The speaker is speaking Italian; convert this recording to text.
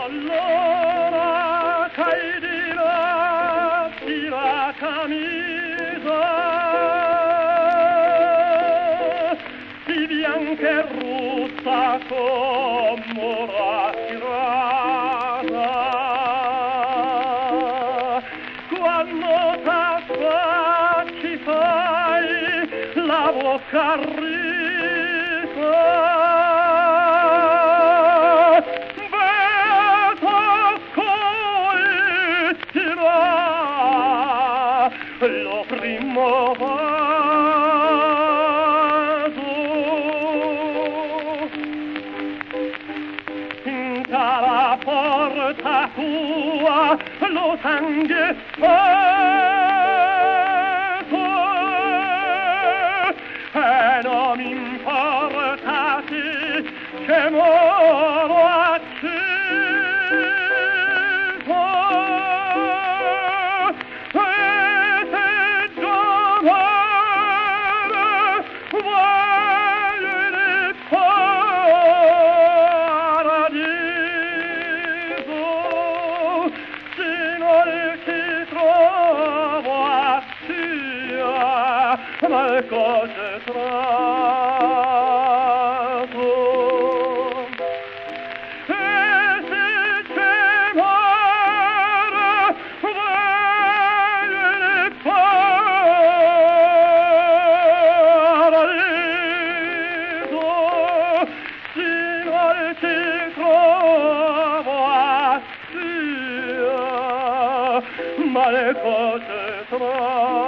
allora c'hai di la camicia di bianca e rossa come la tirata quando t'affacci fai la bocca risa lo primo vaso in la porta tua lo sangue e non importa che moro acceso ma cose traso e se c'è mare viene paradiso sino al ci trovo assia ma le cose traso